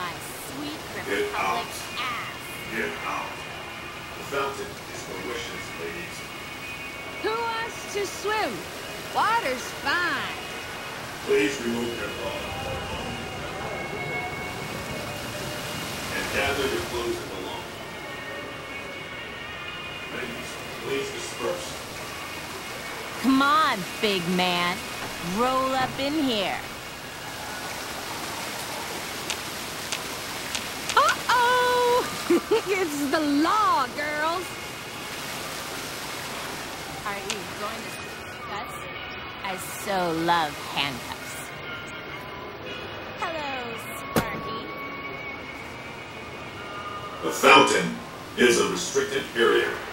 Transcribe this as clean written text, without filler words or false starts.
my sweet Get out. Republic ass. Get out. The fountain is for wishes, ladies. Who wants to swim? Water's fine. Please remove your cloth. And gather your clothes in the lawn. Ladies, please disperse. Come on, big man. Roll up in here. Uh-oh! It's the law, girls. Are you going to us? I so love handcuffs. Hello, Sparky. The fountain is a restricted area.